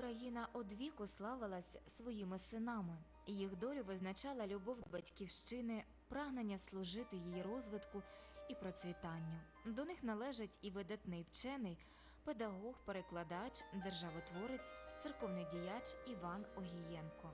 Україна одвіку славилась своїми синами. Їх долю визначала любов до батьківщини, прагнення служити її розвитку і процвітанню. До них належать і видатний вчений, педагог, перекладач, державотворець, церковний діяч Іван Огієнко.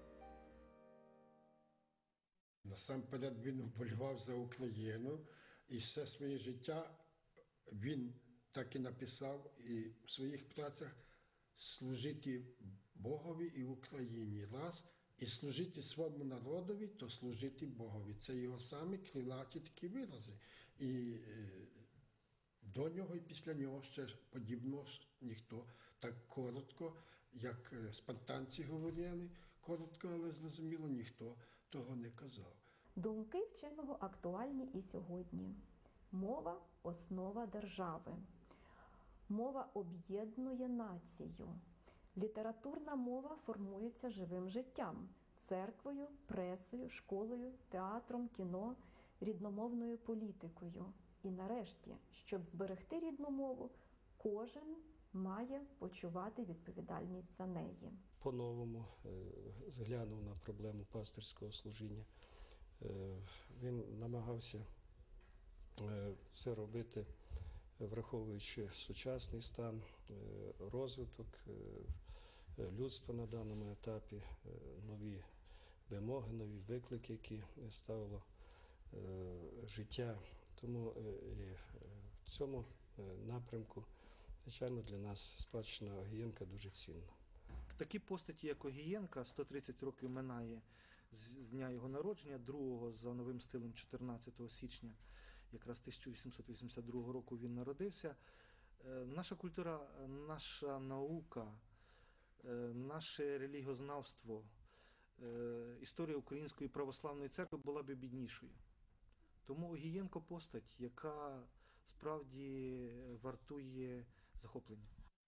Насамперед він вболівав за Україну, і все своє життя він так і написав і в своїх працях: служити Богові і Україні раз, і служити своєму народові, то служити Богові. Це його самі крилаті такі вирази. І до нього і після нього ще подібного ніхто так коротко, як спартанці говорили, коротко, але зрозуміло, ніхто того не казав. Думки вченого актуальні і сьогодні. Мова – основа держави. Мова об'єднує націю. Літературна мова формується живим життям – церквою, пресою, школою, театром, кіно, рідномовною політикою. І нарешті, щоб зберегти рідну мову, кожен має почувати відповідальність за неї. По-новому зглянув на проблему пастирського служіння. Він намагався це робити, враховуючи сучасний стан, розвиток людства на даному етапі, нові вимоги, нові виклики, які ставило життя. Тому і в цьому напрямку, звичайно, для нас спадщина Огієнка дуже цінна. Такі постаті, як Огієнка, 130 років минає з дня його народження, другого за новим стилем 14 січня, якраз 1882 року він народився. Наша культура, наша наука, наше релігіознавство, історія Української православної церкви була б біднішою. Тому Огієнко – постать, яка справді вартує захоплення.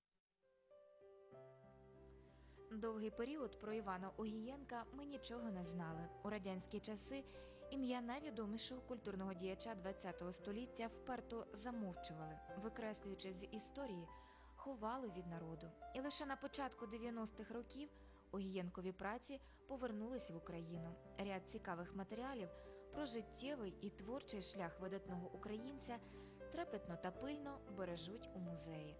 Довгий період про Івана Огієнка ми нічого не знали. У радянські часи ім'я найвідомішого культурного діяча ХХ століття вперто замовчували, викреслюючи з історії, ховали від народу. І лише на початку 90-х років Огієнкові праці повернулись в Україну. Ряд цікавих матеріалів про життєвий і творчий шлях видатного українця трепетно та пильно бережуть у музеї.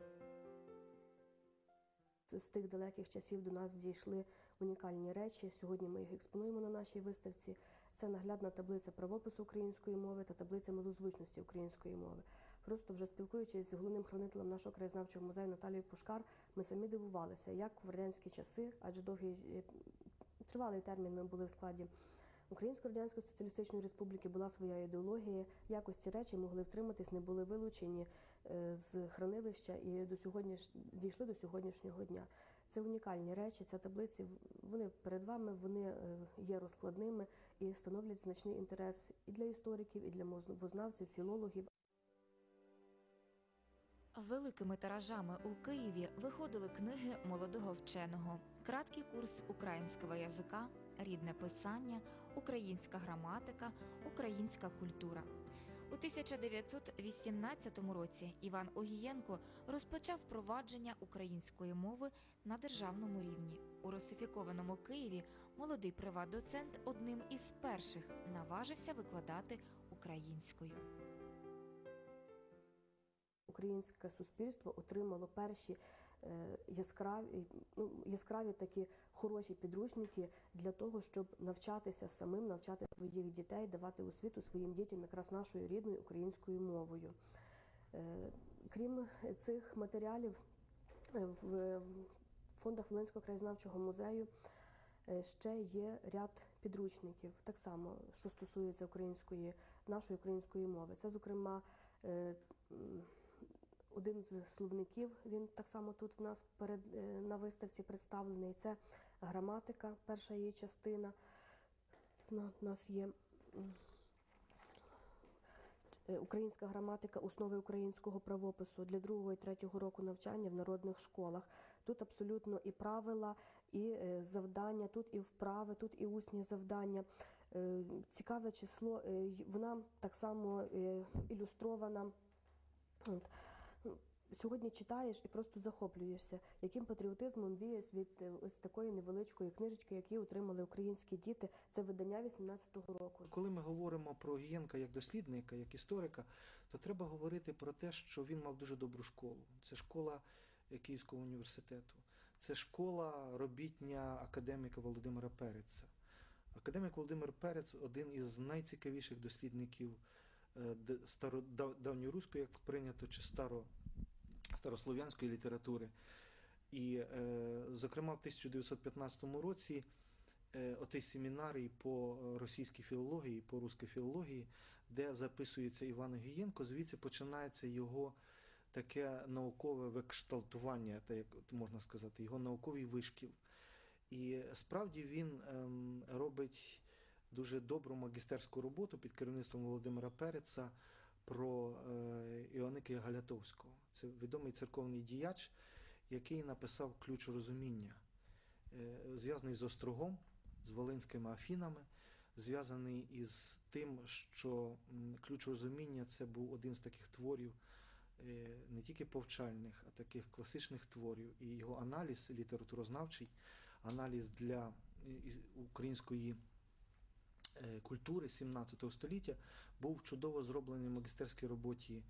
З тих далеких часів до нас дійшли унікальні речі. Сьогодні ми їх експонуємо на нашій виставці. Це наглядна таблиця правопису української мови та таблиця милозвучності української мови. Просто вже спілкуючись з головним хранителем нашого краєзнавчого музею Наталією Пушкар, ми самі дивувалися, як в радянські часи, адже довгий тривалий термін ми були в складі Української Радянської Соціалістичної Республіки, була своя ідеологія, якось ці речі могли втриматись, не були вилучені з хранилища і дійшли до сьогоднішнього дня. Це унікальні речі, ці таблиці, вони перед вами, вони є розкладними і становлять значний інтерес і для істориків, і для мовознавців, філологів. Великими тиражами у Києві виходили книги молодого вченого, краткий курс українського язика, рідне писання, українська граматика, українська культура. У 1918 році Іван Огієнко розпочав впровадження української мови на державному рівні. У русифікованому Києві молодий приват-доцент одним із перших наважився викладати українською. Українське суспільство отримало перші яскраві такі хороші підручники для того, щоб навчатися самим, навчати своїх дітей, давати освіту своїм дітям якраз нашою рідною українською мовою. Крім цих матеріалів, в фондах Волинського краєзнавчого музею ще є ряд підручників, так само, що стосується нашої української мови. Це, зокрема, один з словників, він так само тут в нас на виставці представлений. Це граматика, перша її частина. У нас є українська граматика, основи українського правопису для 2-го і 3-го року навчання в народних школах. Тут абсолютно і правила, і завдання, тут і вправи, тут і усні завдання. Цікаве число, вона так само ілюстрована. Сьогодні читаєш і просто захоплюєшся, яким патріотизмом віє від ось такої невеличкої книжечки, які отримали українські діти. Це видання 18-го року. Коли ми говоримо про Огієнка як дослідника, як історика, то треба говорити про те, що він мав дуже добру школу. Це школа Київського університету. Це школа робітня академіка Володимира Переца. Академік Володимир Перець – один із найцікавіших дослідників давньоруської, як прийнято, чи старослов'янської літератури. І, зокрема, в 1915 році отий семінарій по російській філології, по руській філології, де записується Іван Огієнко, звідси починається його таке наукове викшталтування, так як можна сказати, його науковий вишкіл. І справді він робить дуже добру магістерську роботу під керівництвом Володимира Переца про Іоанника Галятовського. Це відомий церковний діяч, який написав «Ключ розуміння», зв'язаний з Острогом, з Волинськими Афінами, зв'язаний із тим, що «Ключ розуміння» – це був один з таких творів, не тільки повчальних, а таких класичних творів. І його аналіз літературознавчий, аналіз для української культури 17 століття був чудово зроблений в магістерській роботі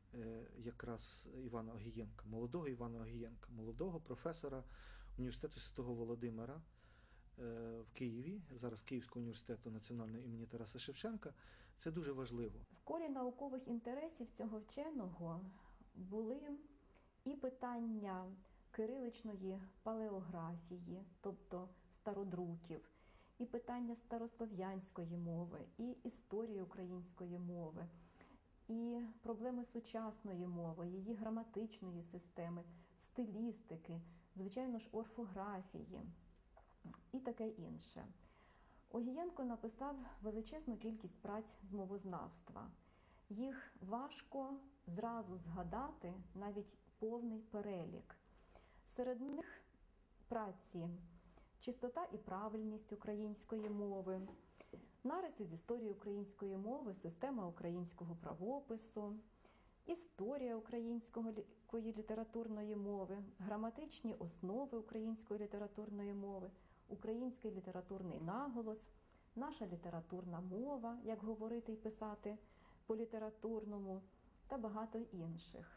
якраз Івана Огієнка, молодого Івана Огієнка, молодого професора університету Святого Володимира в Києві, зараз Київського університету національного імені Тараса Шевченка. Це дуже важливо. В колі наукових інтересів цього вченого були і питання кириличної палеографії, тобто стародруків, і питання старослов'янської мови, і історії української мови, і проблеми сучасної мови, її граматичної системи, стилістики, звичайно ж, орфографії і таке інше. Огієнко написав величезну кількість праць з мовознавства. Їх важко зразу згадати навіть повний перелік. Серед них праці «Чистота і правильність української мови», нариси з історії української мови, система українського правопису, історія української літературної мови, граматичні основи української літературної мови, український літературний наголос, наша літературна мова, як говорити і писати по-літературному, та багато інших.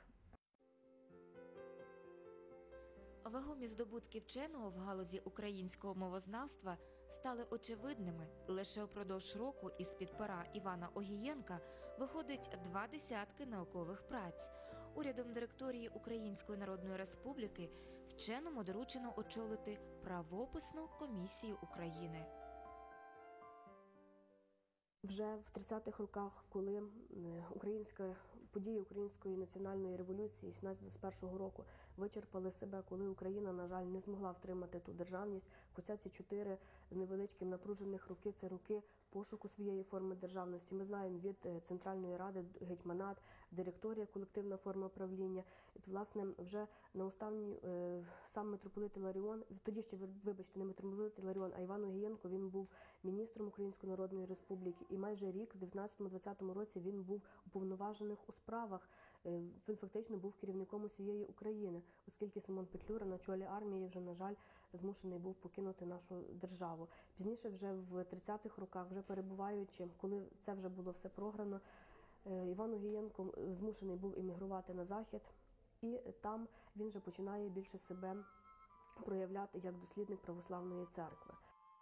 Вагомі здобутки вченого в галузі українського мовознавства стали очевидними. Лише упродовж року із-під пера Івана Огієнка виходить 20 наукових праць. Урядом директорії Української Народної Республіки вченому доручено очолити правописну комісію України. Вже в 30-х роках, коли події Української національної революції 17-21 року вичерпали себе, коли Україна, на жаль, не змогла втримати ту державність, хоча ці 4 з невеличким напружених роки – це роки пошуку своєї форми державності. Ми знаємо від Центральної Ради, гетьманат, директорія, колективна форма правління. І, власне, вже на останній сам митрополит Іларіон, тоді ще, вибачте, не митрополит Іларіон, а Іван Огієнко, він був міністром Української Народної Республіки. І майже рік, в 19-20 році, він був уповноважений у справах. Він фактично був керівником усієї України, оскільки Симон Петлюра на чолі армії вже, на жаль, змушений був покинути нашу державу. Пізніше, вже в 30-х роках, вже перебуваючи, коли це вже було все програно, Іван Огієнко змушений був емігрувати на Захід, і там він вже починає більше себе проявляти як дослідник православної церкви.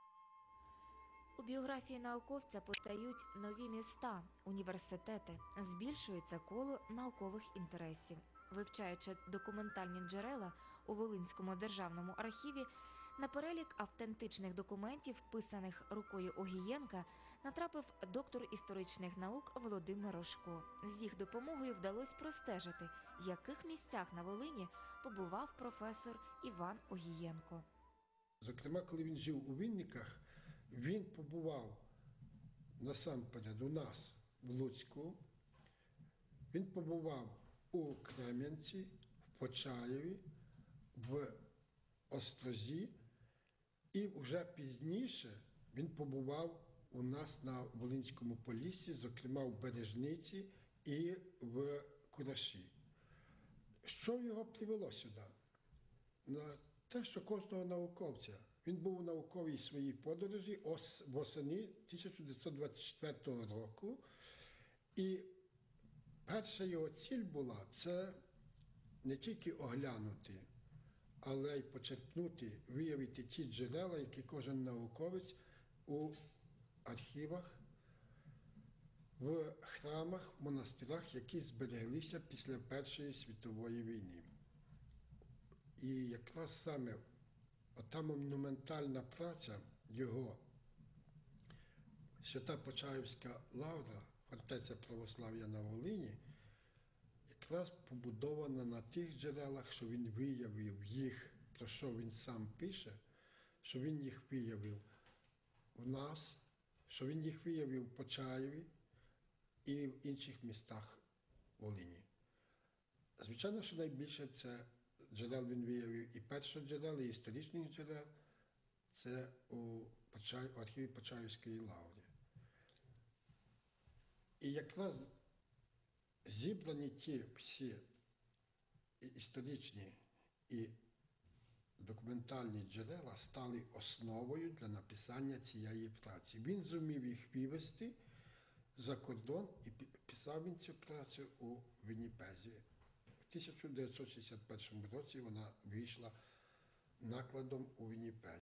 У біографії науковця постають нові міста, університети, збільшується коло наукових інтересів. Вивчаючи документальні джерела у Волинському державному архіві, на перелік автентичних документів, писаних рукою Огієнка, натрапив доктор історичних наук Володимир Рожко. З їх допомогою вдалося простежити, в яких місцях на Волині побував професор Іван Огієнко. Зокрема, коли він жив у Вінниках, він побував насамперед у нас в Луцьку, він побував у Крем'янці, в Почаєві, в Острозі, і вже пізніше він побував у нас на Волинському Поліссі, зокрема в Бережниці і в Кураші. Що його привело сюди? На те, що кожного науковця. Він був у науковій своїй подорожі восени 1924 року. І перша його ціль була це не тільки оглянути, але й почерпнути, виявити ті джерела, які кожен науковець у архівах, в храмах, монастирах, які збереглися після Першої світової війни. І якраз саме ота монументальна праця його, Свята Почаївська лавра, фортеця православ'я на Волині, якраз побудована на тих джерелах, що він виявив їх, про що він сам пише, що він їх виявив в нас, що він їх виявив в Почаєві і в інших містах Волині. Звичайно, що найбільше це джерел він виявив і першоджерел, і історичних джерел, це у архіві Почаївської лаври. І якраз зібрані ті всі і історичні і документальні джерела стали основою для написання цієї праці. Він зумів їх вивести за кордон і писав він цю працю у Вінніпезі. В 1961 році вона вийшла накладом у Вінніпезі.